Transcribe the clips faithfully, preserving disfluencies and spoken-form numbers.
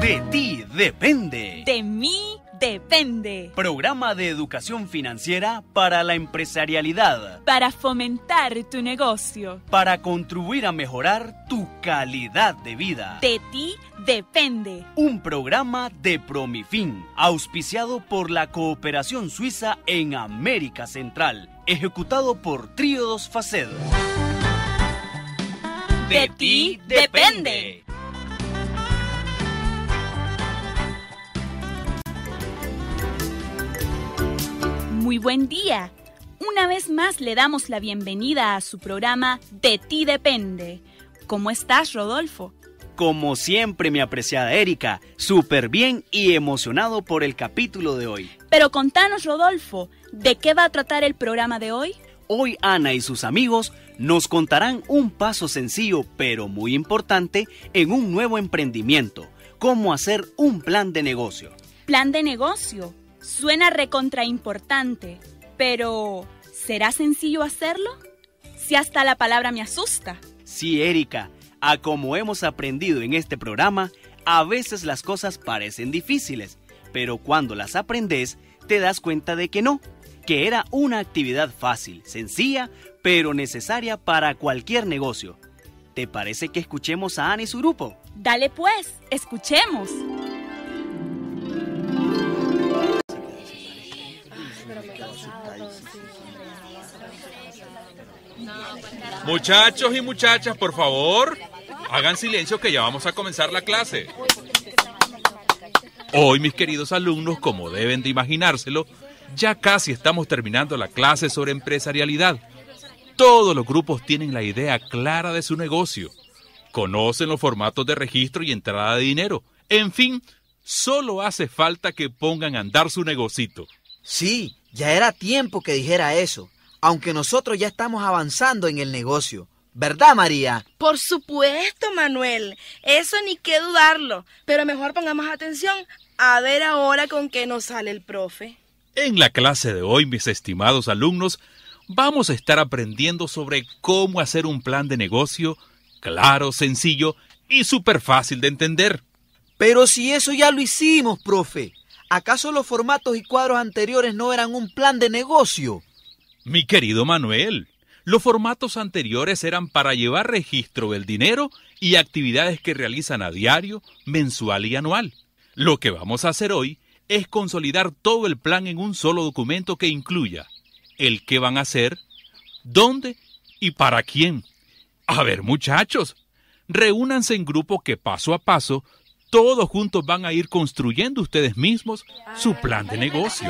De ti depende. De mí depende. Programa de educación financiera para la empresarialidad. Para fomentar tu negocio. Para contribuir a mejorar tu calidad de vida. De ti depende. Un programa de Promifin, auspiciado por la Cooperación Suiza en América Central. Ejecutado por Tríodos Faced. De, de ti depende. Muy buen día. Una vez más le damos la bienvenida a su programa De ti depende. ¿Cómo estás, Rodolfo? Como siempre, mi apreciada Erika, súper bien y emocionado por el capítulo de hoy. Pero contanos, Rodolfo, ¿de qué va a tratar el programa de hoy? Hoy Ana y sus amigos nos contarán un paso sencillo pero muy importante en un nuevo emprendimiento, cómo hacer un plan de negocio. ¿Plan de negocio? Suena recontraimportante, pero ¿será sencillo hacerlo? Si hasta la palabra me asusta. Sí, Erika, a como hemos aprendido en este programa, a veces las cosas parecen difíciles, pero cuando las aprendes te das cuenta de que no, que era una actividad fácil, sencilla, pero necesaria para cualquier negocio. ¿Te parece que escuchemos a Ana y su grupo? Dale pues, escuchemos. Muchachos y muchachas, por favor, hagan silencio que ya vamos a comenzar la clase. Hoy, mis queridos alumnos, como deben de imaginárselo, ya casi estamos terminando la clase sobre empresarialidad. Todos los grupos tienen la idea clara de su negocio. Conocen los formatos de registro y entrada de dinero. En fin, solo hace falta que pongan a andar su negocito. Sí, ya era tiempo que dijera eso, aunque nosotros ya estamos avanzando en el negocio. ¿Verdad, María? Por supuesto, Manuel. Eso ni qué dudarlo. Pero mejor pongamos atención a ver ahora con qué nos sale el profe. En la clase de hoy, mis estimados alumnos, vamos a estar aprendiendo sobre cómo hacer un plan de negocio claro, sencillo y súper fácil de entender. Pero si eso ya lo hicimos, profe. ¿Acaso los formatos y cuadros anteriores no eran un plan de negocio? Mi querido Manuel, los formatos anteriores eran para llevar registro del dinero y actividades que realizan a diario, mensual y anual. Lo que vamos a hacer hoy es consolidar todo el plan en un solo documento que incluya el qué van a hacer, dónde y para quién. A ver, muchachos, reúnanse en grupo que paso a paso todos juntos van a ir construyendo ustedes mismos su plan de negocio.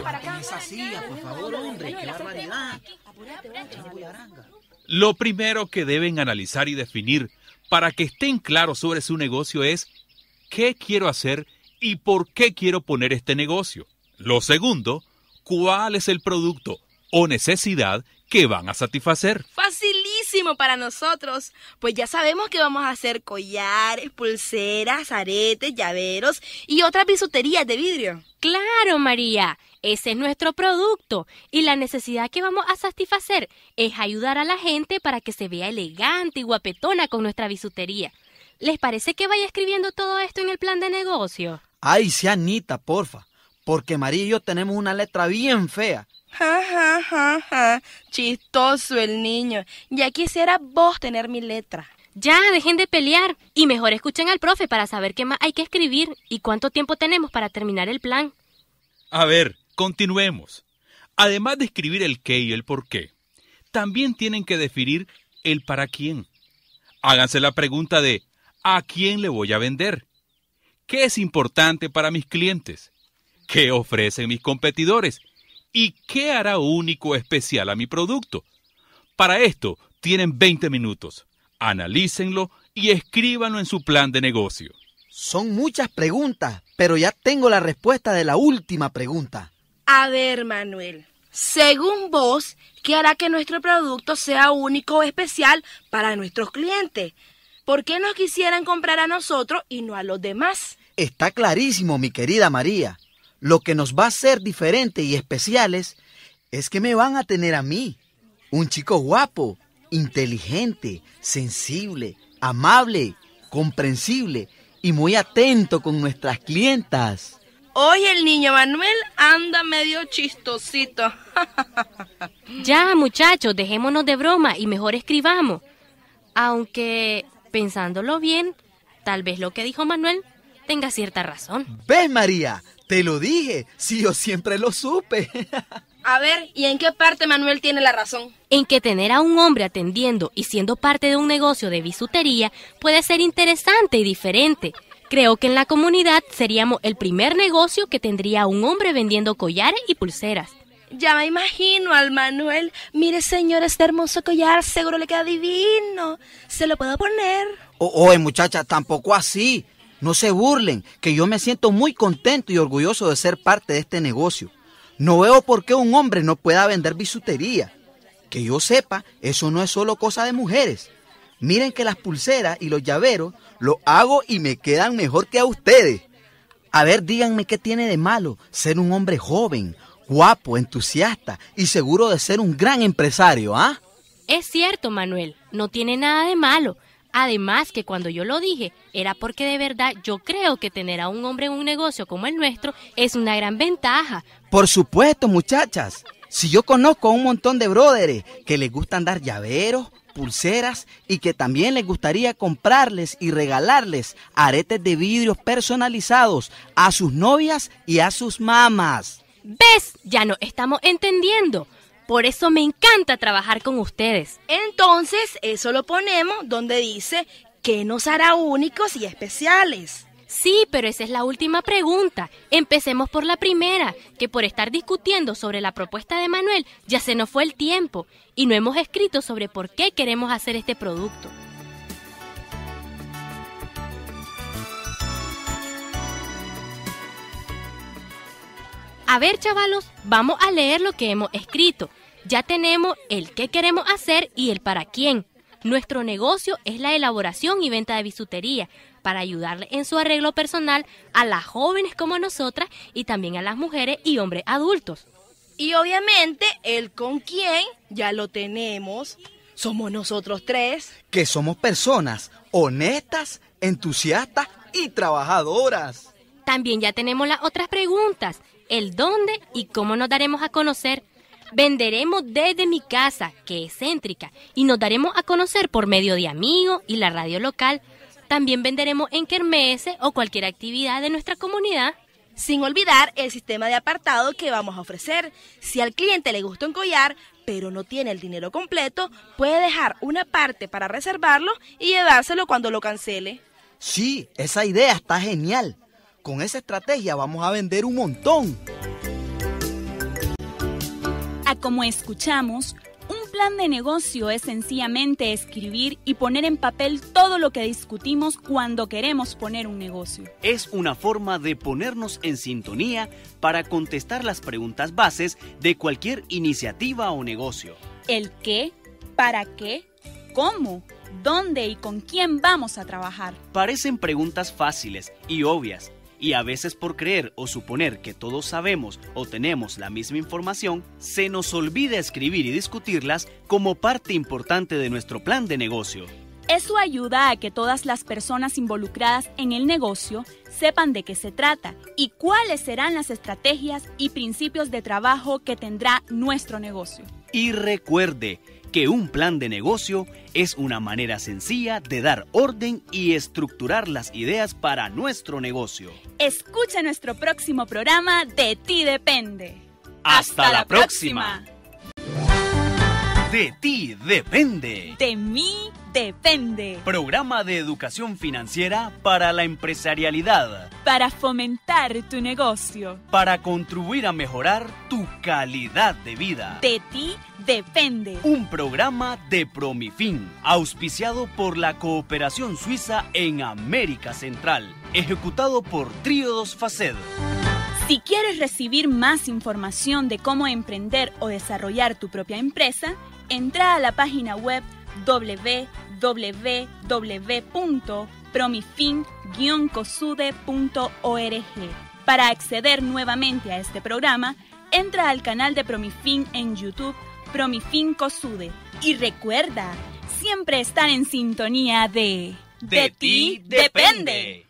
Lo primero que deben analizar y definir para que estén claros sobre su negocio es qué quiero hacer y por qué quiero poner este negocio. Lo segundo, cuál es el producto o necesidad que van a satisfacer. Facilísimo para nosotros, pues ya sabemos que vamos a hacer collares, pulseras, aretes, llaveros y otras bisuterías de vidrio. Claro, María, ese es nuestro producto y la necesidad que vamos a satisfacer es ayudar a la gente para que se vea elegante y guapetona con nuestra bisutería. ¿Les parece que vaya escribiendo todo esto en el plan de negocio? Ay, sí, Anita, porfa, porque María y yo tenemos una letra bien fea. Ja, ja, ja, ja. Chistoso el niño. Ya quisiera vos tener mi letra. Ya, dejen de pelear y mejor escuchen al profe para saber qué más hay que escribir y cuánto tiempo tenemos para terminar el plan. A ver, continuemos. Además de escribir el qué y el por qué, también tienen que definir el para quién. Háganse la pregunta de ¿a quién le voy a vender? ¿Qué es importante para mis clientes? ¿Qué ofrecen mis competidores? ¿Y qué hará único o especial a mi producto? Para esto tienen veinte minutos. Analícenlo y escríbanlo en su plan de negocio. Son muchas preguntas, pero ya tengo la respuesta de la última pregunta. A ver, Manuel, según vos, ¿qué hará que nuestro producto sea único o especial para nuestros clientes? ¿Por qué nos quisieran comprar a nosotros y no a los demás? Está clarísimo, mi querida María. Lo que nos va a hacer diferentes y especiales es que me van a tener a mí, un chico guapo, inteligente, sensible, amable, comprensible y muy atento con nuestras clientas. Hoy el niño Manuel anda medio chistosito. Ya, muchachos, dejémonos de broma y mejor escribamos. Aunque, pensándolo bien, tal vez lo que dijo Manuel tenga cierta razón. ¿Ves, María? Te lo dije, sí, yo siempre lo supe. A ver, ¿y en qué parte Manuel tiene la razón? En que tener a un hombre atendiendo y siendo parte de un negocio de bisutería puede ser interesante y diferente. Creo que en la comunidad seríamos el primer negocio que tendría un hombre vendiendo collares y pulseras. Ya me imagino al Manuel. Mire, señor, este hermoso collar seguro le queda divino. ¿Se lo puedo poner? O- Oye, muchacha, tampoco así. No se burlen, que yo me siento muy contento y orgulloso de ser parte de este negocio. No veo por qué un hombre no pueda vender bisutería. Que yo sepa, eso no es solo cosa de mujeres. Miren que las pulseras y los llaveros los hago y me quedan mejor que a ustedes. A ver, díganme qué tiene de malo ser un hombre joven, guapo, entusiasta y seguro de ser un gran empresario, ¿ah? Es cierto, Manuel, no tiene nada de malo. Además que cuando yo lo dije, era porque de verdad yo creo que tener a un hombre en un negocio como el nuestro es una gran ventaja. Por supuesto, muchachas. Si yo conozco a un montón de brothers que les gustan dar llaveros, pulseras y que también les gustaría comprarles y regalarles aretes de vidrio personalizados a sus novias y a sus mamás. ¿Ves? Ya no estamos entendiendo. Por eso me encanta trabajar con ustedes. Entonces, eso lo ponemos donde dice que nos hará únicos y especiales. Sí, pero esa es la última pregunta. Empecemos por la primera, que por estar discutiendo sobre la propuesta de Manuel ya se nos fue el tiempo y no hemos escrito sobre por qué queremos hacer este producto. A ver, chavalos, vamos a leer lo que hemos escrito. Ya tenemos el qué queremos hacer y el para quién. Nuestro negocio es la elaboración y venta de bisutería para ayudarle en su arreglo personal a las jóvenes como nosotras y también a las mujeres y hombres adultos. Y obviamente el con quién ya lo tenemos. Somos nosotros tres. Que somos personas honestas, entusiastas y trabajadoras. También ya tenemos las otras preguntas, el dónde y cómo nos daremos a conocer. Venderemos desde mi casa, que es céntrica, y nos daremos a conocer por medio de amigos y la radio local. También venderemos en kermeses o cualquier actividad de nuestra comunidad. Sin olvidar el sistema de apartado que vamos a ofrecer. Si al cliente le gusta un collar, pero no tiene el dinero completo, puede dejar una parte para reservarlo y llevárselo cuando lo cancele. Sí, esa idea está genial. Con esa estrategia vamos a vender un montón. A como escuchamos, un plan de negocio es sencillamente escribir y poner en papel todo lo que discutimos cuando queremos poner un negocio. Es una forma de ponernos en sintonía para contestar las preguntas bases de cualquier iniciativa o negocio. El qué, para qué, cómo, dónde y con quién vamos a trabajar. Parecen preguntas fáciles y obvias, y a veces por creer o suponer que todos sabemos o tenemos la misma información, se nos olvida escribir y discutirlas como parte importante de nuestro plan de negocio. Eso ayuda a que todas las personas involucradas en el negocio sepan de qué se trata y cuáles serán las estrategias y principios de trabajo que tendrá nuestro negocio. Y recuerde que un plan de negocio es una manera sencilla de dar orden y estructurar las ideas para nuestro negocio. Escucha nuestro próximo programa De Ti Depende. ¡Hasta la próxima! De ti depende. De mí depende. Programa de educación financiera para la empresarialidad. Para fomentar tu negocio. Para contribuir a mejorar tu calidad de vida. De ti depende. Un programa de Promifin, auspiciado por la Cooperación Suiza en América Central, ejecutado por Tríodos Faced. Si quieres recibir más información de cómo emprender o desarrollar tu propia empresa, entra a la página web doble u doble u doble u punto promifin guion cosude punto org. Para acceder nuevamente a este programa, entra al canal de Promifin en YouTube, Promifin Cosude. Y recuerda, siempre estar en sintonía de... De ti depende.